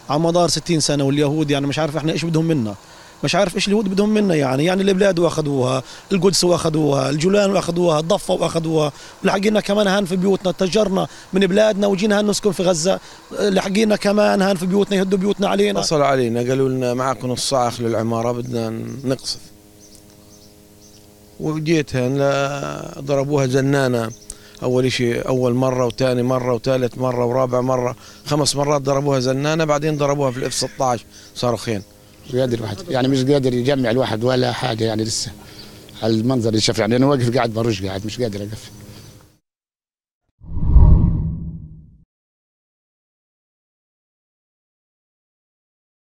على مدار 60 سنة، واليهود يعني مش عارف احنا ايش بدهم منا، مش عارف ايش اليهود بدهم منا. يعني البلاد واخذوها، القدس واخذوها، الجولان واخذوها، الضفة واخذوها، ولحقينا كمان هان في بيوتنا، تجرنا من بلادنا وجينا هان نسكن في غزة، لحقينا كمان هان في بيوتنا يهدوا بيوتنا علينا. اتصلوا علينا قالوا لنا معكم نص ساعة خلوا العمارة بدنا نقصف، وجيت هان ضربوها زنانة. أول شيء أول مرة وثاني مرة وثالث مرة ورابع مرة، 5 مرات ضربوها زنانة، بعدين ضربوها في الF-16 صاروخين. مش قادر الواحد يعني مش قادر يجمع الواحد ولا حاجة يعني لسه على المنظر اللي شاف. يعني أنا واقف قاعد برج قاعد مش قادر أقف.